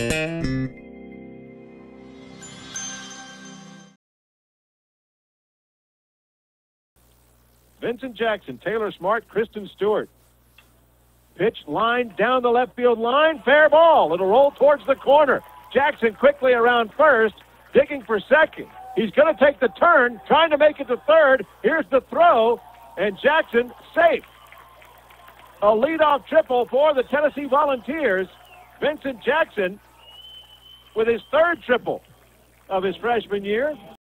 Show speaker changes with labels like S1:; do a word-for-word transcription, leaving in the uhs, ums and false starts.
S1: Vincent Jackson, Taylor Smart, Kristen Stewart. Pitch line down the left field line. Fair ball. It'll roll towards the corner. Jackson quickly around first, digging for second. He's going to take the turn, trying to make it to third. Here's the throw, and Jackson safe. A leadoff triple for the Tennessee Volunteers. Vincent Jackson with his third triple of his freshman year.